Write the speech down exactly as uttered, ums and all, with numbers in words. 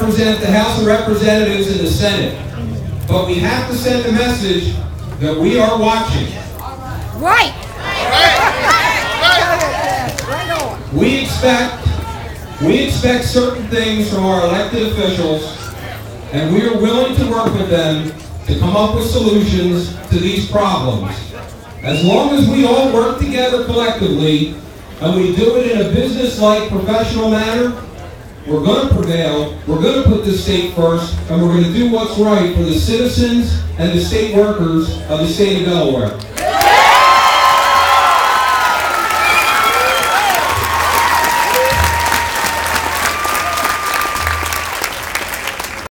represent the House of Representatives and the Senate. But we have to send a message that we are watching. Right. We expect, we expect certain things from our elected officials, and we are willing to work with them to come up with solutions to these problems. As long as we all work together collectively, and we do it in a business-like, professional manner, we're going to prevail, we're going to put the state first, and we're going to do what's right for the citizens and the state workers of the state of Delaware.